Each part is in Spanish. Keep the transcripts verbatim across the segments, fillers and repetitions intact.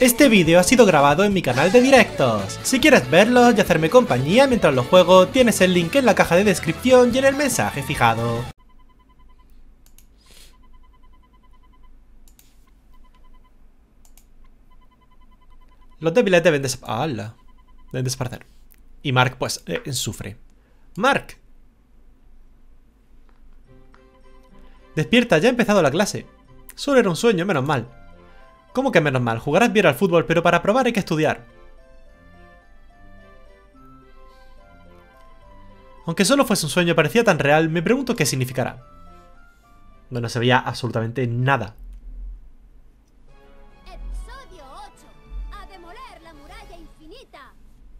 Este vídeo ha sido grabado en mi canal de directos. Si quieres verlos y hacerme compañía mientras los juego, tienes el link en la caja de descripción y en el mensaje fijado. Los débiles deben, des ¡Hala! deben desaparecer. Y Mark, pues, eh, sufre. ¡Mark! Despierta, ya ha empezado la clase. Solo era un sueño, menos mal. ¿Cómo que menos mal? Jugarás bien al fútbol, pero para probar hay que estudiar. Aunque solo fuese un sueño, parecía tan real, me pregunto qué significará. Bueno, se veía absolutamente nada. Episodio ocho. A demoler la muralla infinita.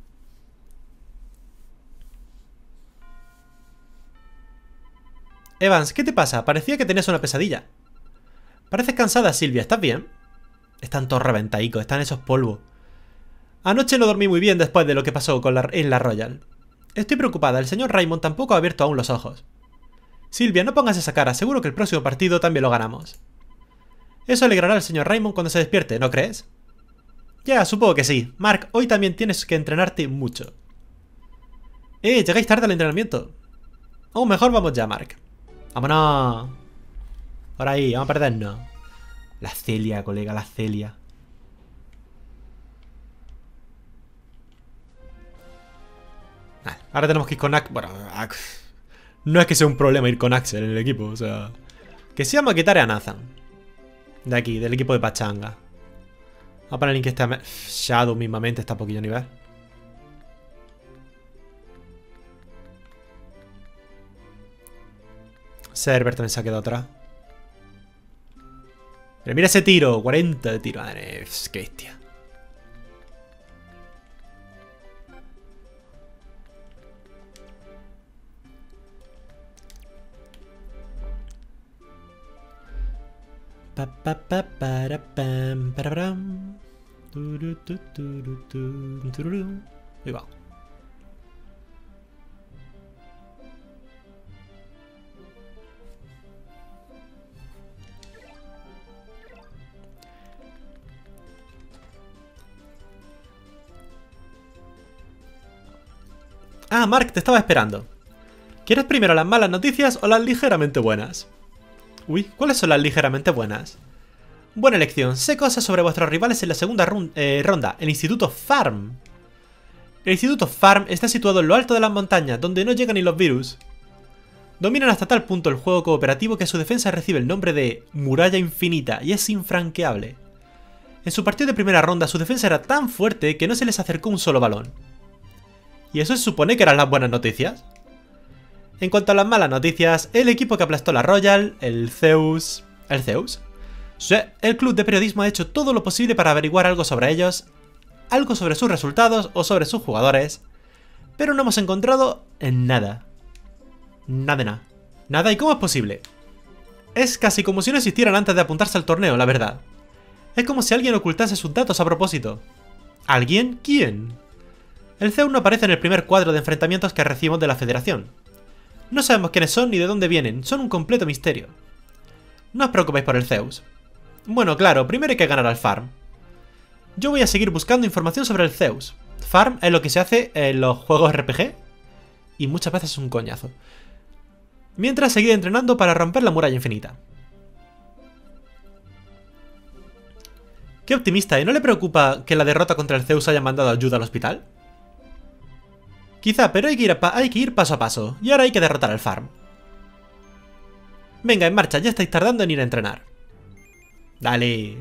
Evans, ¿qué te pasa? Parecía que tenías una pesadilla. Pareces cansada, Silvia, ¿estás bien? Están todos reventaicos, están esos polvos. Anoche no dormí muy bien después de lo que pasó con la, en la Royal. Estoy preocupada, el señor Raymond tampoco ha abierto aún los ojos. Silvia, no pongas esa cara, seguro que el próximo partido también lo ganamos. Eso alegrará al señor Raymond cuando se despierte, ¿no crees? Ya, supongo que sí. Mark, hoy también tienes que entrenarte mucho. Eh, llegáis tarde al entrenamiento. Aún mejor vamos ya, Mark. Vámonos. Por ahí, vamos a perdernos. La Celia, colega, la Celia. Vale, ahora tenemos que ir con Axel. Bueno, no es que sea un problema ir con Axel en el equipo, o sea... Que se llama quitar a Nathan. De aquí, del equipo de Pachanga. Vamos a poner en que este Shadow mismamente está a poquillo nivel. Server también se ha quedado atrás. Pero mira ese tiro, cuarenta de tiro. Madre, qué bestia. Pa pa pa para pam para pam. Turu, tu, turu, tu, tururu. Ahí va. Ah, Mark, te estaba esperando. ¿Quieres primero las malas noticias o las ligeramente buenas? Uy, ¿cuáles son las ligeramente buenas? Buena elección. Sé cosas sobre vuestros rivales en la segunda eh, ronda, el Instituto Farm. El Instituto Farm está situado en lo alto de las montañas, donde no llegan ni los virus. Dominan hasta tal punto el juego cooperativo que su defensa recibe el nombre de Muralla Infinita y es infranqueable. En su partido de primera ronda, su defensa era tan fuerte que no se les acercó un solo balón. ¿Y eso se supone que eran las buenas noticias? En cuanto a las malas noticias, el equipo que aplastó la Royal, el Zeus... ¿El Zeus? Sí, el club de periodismo ha hecho todo lo posible para averiguar algo sobre ellos, algo sobre sus resultados o sobre sus jugadores, pero no hemos encontrado en nada. Nada de nada. Nada, ¿y cómo es posible? Es casi como si no existieran antes de apuntarse al torneo, la verdad. Es como si alguien ocultase sus datos a propósito. ¿Alguien? ¿Quién? El Zeus no aparece en el primer cuadro de enfrentamientos que recibimos de la Federación. No sabemos quiénes son ni de dónde vienen, son un completo misterio. No os preocupéis por el Zeus. Bueno, claro, primero hay que ganar al Farm. Yo voy a seguir buscando información sobre el Zeus. Farm es lo que se hace en los juegos R P G y muchas veces es un coñazo. Mientras seguir entrenando para romper la muralla infinita. Qué optimista, ¿y no le preocupa que la derrota contra el Zeus haya mandado ayuda al hospital? Quizá, pero hay que, ir a hay que ir paso a paso, y ahora hay que derrotar al Farm. Venga, en marcha, ya estáis tardando en ir a entrenar. Dale.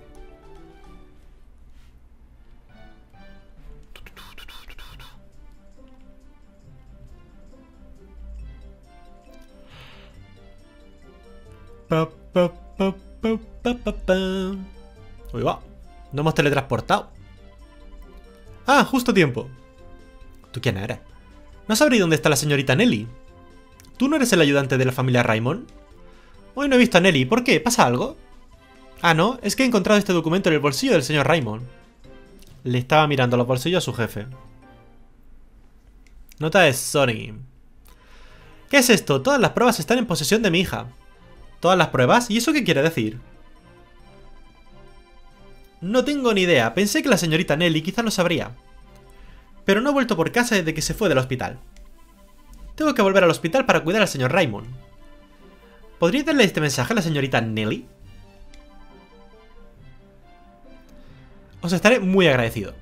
Pa, pa, pa, pa, pa, pa, pa. Uy, va. No hemos teletransportado. Ah, justo a tiempo. ¿Tú quién eres? ¿No sabréis dónde está la señorita Nelly? ¿Tú no eres el ayudante de la familia Raymond? Hoy no he visto a Nelly. ¿Por qué? ¿Pasa algo? Ah, no. Es que he encontrado este documento en el bolsillo del señor Raymond. Le estaba mirando los bolsillos a su jefe. Nota de Sony. ¿Qué es esto? Todas las pruebas están en posesión de mi hija. ¿Todas las pruebas? ¿Y eso qué quiere decir? No tengo ni idea. Pensé que la señorita Nelly quizás lo sabría. Pero no he vuelto por casa desde que se fue del hospital. Tengo que volver al hospital para cuidar al señor Raymond. ¿Podríais darle este mensaje a la señorita Nelly? Os estaré muy agradecido.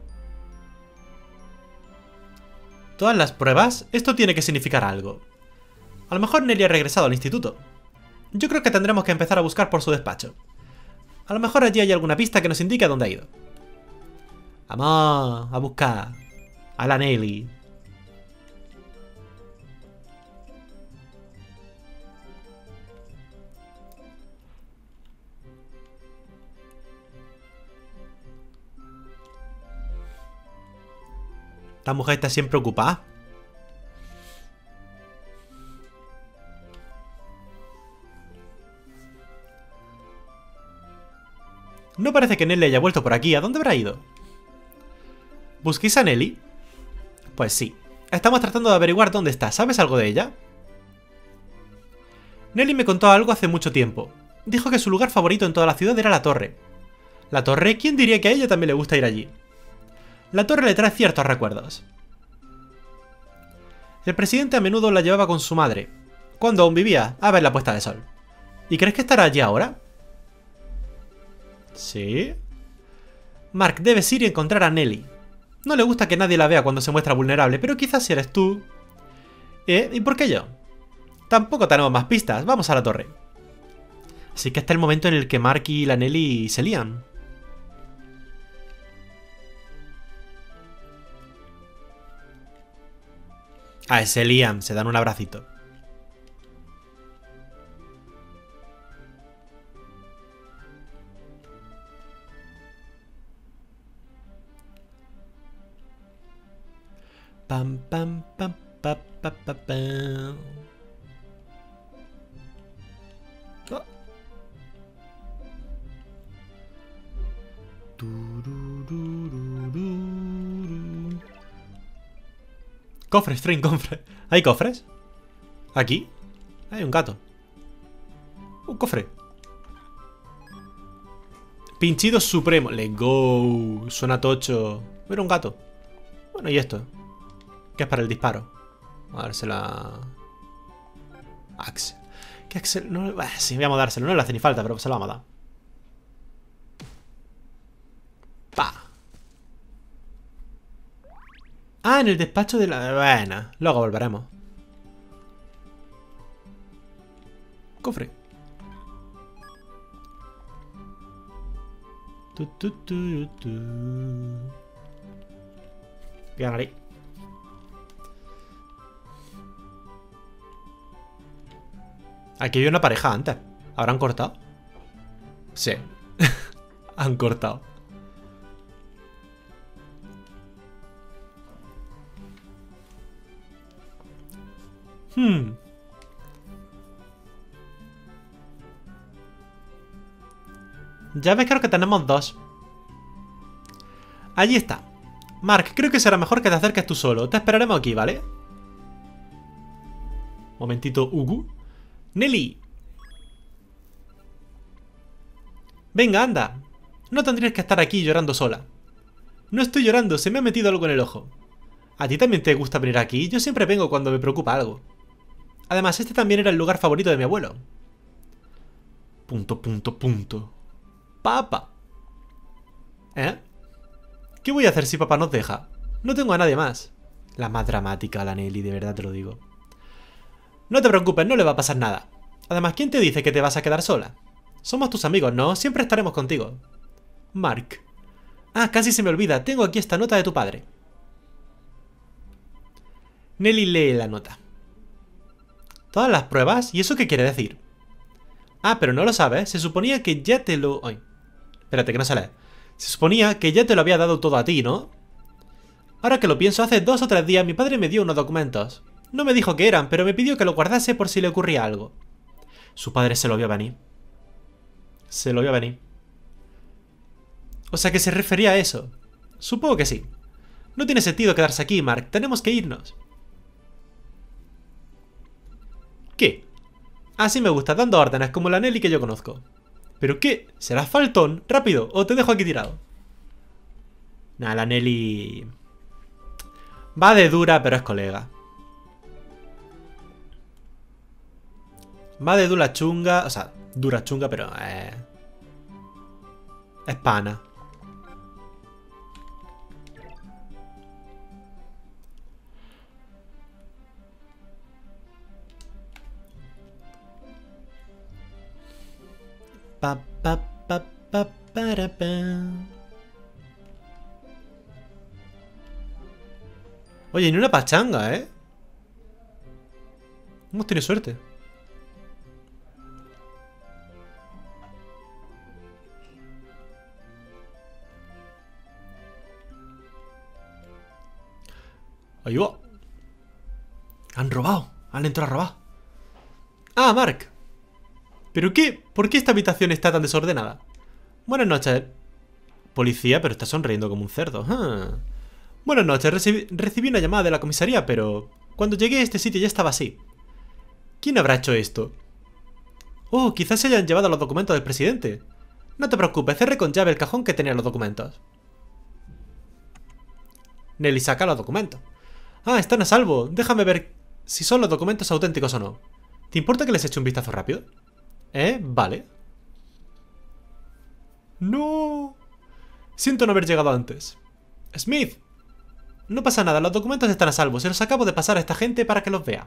Todas las pruebas, esto tiene que significar algo. A lo mejor Nelly ha regresado al instituto. Yo creo que tendremos que empezar a buscar por su despacho. A lo mejor allí hay alguna pista que nos indique a dónde ha ido. Vamos a buscar a la Nelly. Esta mujer está siempre ocupada. No parece que Nelly haya vuelto por aquí. ¿A dónde habrá ido? ¿Busquéis a Nelly? Pues sí. Estamos tratando de averiguar dónde está. ¿Sabes algo de ella? Nelly me contó algo hace mucho tiempo. Dijo que su lugar favorito en toda la ciudad era la torre. ¿La torre? ¿Quién diría que a ella también le gusta ir allí? La torre le trae ciertos recuerdos. El presidente a menudo la llevaba con su madre, cuando aún vivía, a ver la puesta de sol. ¿Y crees que estará allí ahora? ¿Sí? Mark, debes ir y encontrar a Nelly. No le gusta que nadie la vea cuando se muestra vulnerable, pero quizás si eres tú... ¿Eh? ¿Y por qué yo? Tampoco tenemos más pistas, vamos a la torre. Así que está el momento en el que Mark y la Nelly se lían. Ah, se lían, se dan un abracito. Pam, pam, pam, pam, pam, pam, pam. Oh. Cofres, train cofres. ¿Hay cofres? ¿Aquí? Hay un gato. Un cofre. Pinchido supremo. Let's go. Suena tocho. Era un gato. Bueno, ¿y esto? ¿Qué es para el disparo? A dársela. Axel. ¿Qué Axel? No, bah, sí, vamos a dárselo. No le hace ni falta, pero se lo vamos a dar. Pa. Ah, en el despacho de la... Bueno, luego volveremos. Cofre. Tu, tu, tu, tu. Ganaré. Aquí había una pareja antes. ¿Habrán cortado? Sí. Han cortado. Hmm. Ya ves, creo que tenemos dos. Allí está. Mark, creo que será mejor que te acerques tú solo. Te esperaremos aquí, ¿vale? Momentito, Ugu. Nelly. Venga, anda. No tendrías que estar aquí llorando sola. No estoy llorando, se me ha metido algo en el ojo. ¿A ti también te gusta venir aquí? Yo siempre vengo cuando me preocupa algo. Además, este también era el lugar favorito de mi abuelo. Punto, punto, punto. Papá. ¿Eh? ¿Qué voy a hacer si papá nos deja? No tengo a nadie más. La más dramática, la Nelly, de verdad te lo digo. No te preocupes, no le va a pasar nada. Además, ¿quién te dice que te vas a quedar sola? Somos tus amigos, ¿no? Siempre estaremos contigo. Mark. Ah, casi se me olvida. Tengo aquí esta nota de tu padre. Nelly lee la nota. ¿Todas las pruebas? ¿Y eso qué quiere decir? Ah, pero no lo sabes. Se suponía que ya te lo... Ay, espérate, que no se lee. Se suponía que ya te lo había dado todo a ti, ¿no? Ahora que lo pienso, hace dos o tres días mi padre me dio unos documentos. No me dijo qué eran, pero me pidió que lo guardase por si le ocurría algo. Su padre se lo vio venir. Se lo vio venir. O sea que se refería a eso. Supongo que sí. No tiene sentido quedarse aquí, Mark. Tenemos que irnos. ¿Qué? Así me gusta, dando órdenes como la Nelly que yo conozco. ¿Pero qué? ¿Serás faltón? Rápido, o te dejo aquí tirado. Nah, la Nelly... va de dura, pero es colega. Va de dura chunga, o sea, dura chunga, pero... Eh, es pana. Pa, pa, pa, pa, para, pa. Oye, ni una pachanga, ¿eh? Hemos tenido suerte. Ahí va. Han robado. Han entrado a robar. Ah, Mark. ¿Pero qué? ¿Por qué esta habitación está tan desordenada? Buenas noches. Policía, pero está sonriendo como un cerdo. Ah. Buenas noches. Recibí, recibí una llamada de la comisaría, pero... cuando llegué a este sitio ya estaba así. ¿Quién habrá hecho esto? Oh, quizás se hayan llevado los documentos del presidente. No te preocupes, cerré con llave el cajón que tenía los documentos. Nelly saca los documentos. Ah, están a salvo. Déjame ver si son los documentos auténticos o no. ¿Te importa que les eche un vistazo rápido? ¿Eh? Vale. ¡No! Siento no haber llegado antes. Smith. No pasa nada, los documentos están a salvo. Se los acabo de pasar a esta gente para que los vea.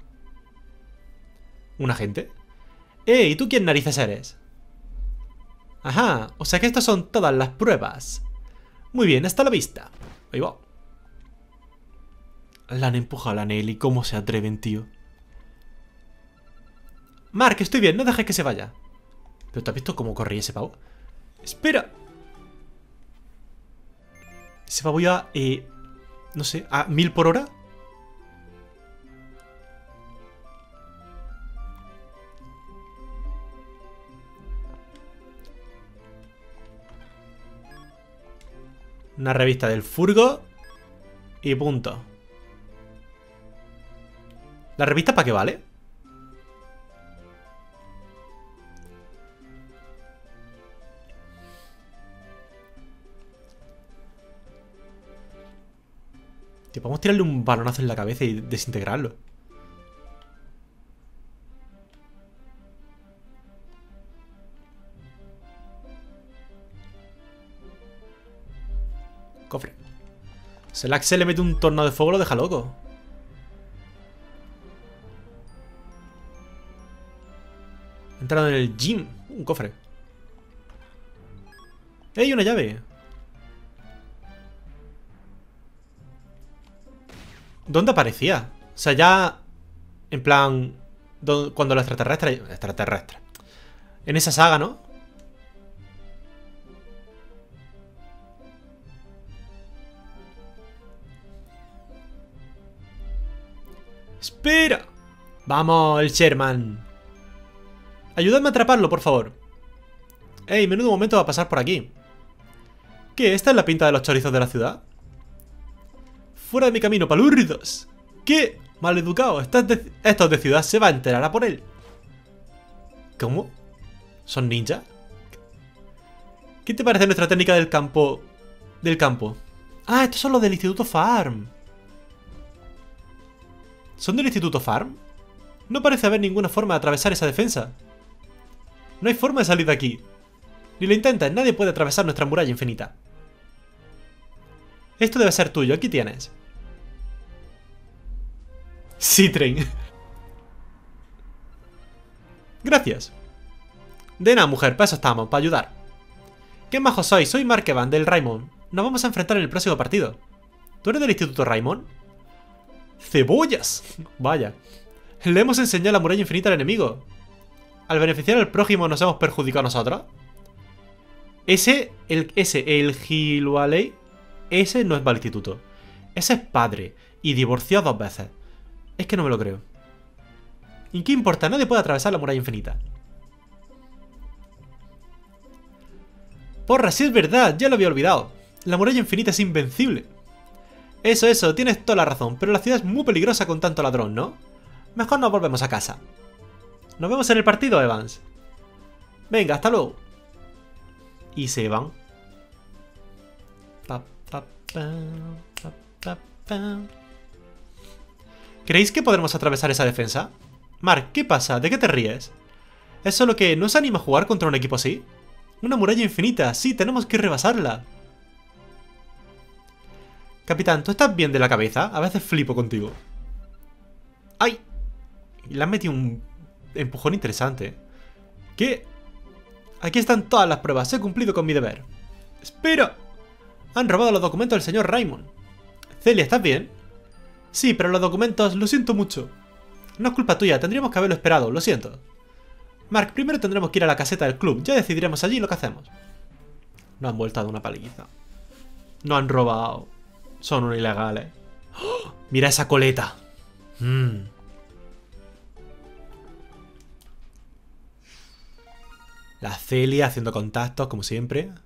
¿Un agente? ¡Eh! ¿Y tú quién narices eres? Ajá, o sea que estas son todas las pruebas. Muy bien, hasta la vista. Ahí va. La han empujado a la Nelly. ¿Cómo se atreven, tío? Mark, estoy bien, no dejes que se vaya. ¿Pero te has visto cómo corría ese pavo? ¡Espera! Ese pavo ya, eh, no sé, a mil por hora. Una revista del furgo. Y punto. ¿La revista para qué vale? Tío, podemos tirarle un balonazo en la cabeza y desintegrarlo. Cofre. Selak se le mete un tornado de fuego, lo deja loco. He entrado en el gym. Un cofre. ¡Ey, una llave! ¿Dónde aparecía? O sea, ya... en plan... cuando los extraterrestres... Extraterrestres. En esa saga, ¿no? ¡Espera! ¡Vamos, el Sherman! Ayúdame a atraparlo, por favor. ¡Ey, menudo momento va a pasar por aquí! ¿Qué? ¿Esta es la pinta de los chorizos de la ciudad? ¡Fuera de mi camino, palurridos! ¿Qué? Maleducado, estos de, estos de ciudad se va a enterar a por él. ¿Cómo? ¿Son ninjas? ¿Qué te parece nuestra técnica del campo? Del campo. Ah, estos son los del Instituto Farm. ¿Son del Instituto Farm? No parece haber ninguna forma de atravesar esa defensa. No hay forma de salir de aquí. Ni lo intentes, nadie puede atravesar nuestra muralla infinita. Esto debe ser tuyo, aquí tienes. Sí, tren. Gracias. De nada, mujer, para eso estamos, para ayudar. ¿Qué majo sois? Soy Mark Evans, del Raymond. Nos vamos a enfrentar en el próximo partido. ¿Tú eres del Instituto Raymond? ¡Cebollas! Vaya. Le hemos enseñado la muralla infinita al enemigo. Al beneficiar al prójimo nos hemos perjudicado a nosotros. Ese, el, ese, el Gilualey, ese no es para el instituto. Ese es padre y divorció dos veces. Es que no me lo creo. ¿Y qué importa? Nadie puede atravesar la muralla infinita. Porra, sí es verdad, ya lo había olvidado. La muralla infinita es invencible. Eso, eso, tienes toda la razón, pero la ciudad es muy peligrosa con tanto ladrón, ¿no? Mejor nos volvemos a casa. Nos vemos en el partido, Evans. Venga, hasta luego. Y se van. Pa, pa, pa, pa, pa, pa. ¿Creéis que podremos atravesar esa defensa? Mark, ¿qué pasa? ¿De qué te ríes? ¿Es solo que no se anima a jugar contra un equipo así? Una muralla infinita, sí, tenemos que rebasarla. Capitán, ¿tú estás bien de la cabeza? A veces flipo contigo. ¡Ay! Le han metido un empujón interesante. ¿Qué? Aquí están todas las pruebas, he cumplido con mi deber. ¡Espera! Han robado los documentos del señor Raymond. Celia, ¿estás bien? Sí, pero los documentos, lo siento mucho. No es culpa tuya, tendríamos que haberlo esperado, lo siento. Mark, primero tendremos que ir a la caseta del club, ya decidiremos allí lo que hacemos. Nos han vuelto a dar una paliza. Nos han robado. Son unos ilegales. ¡Oh! Mira esa coleta. Mm. La Celia haciendo contactos, como siempre.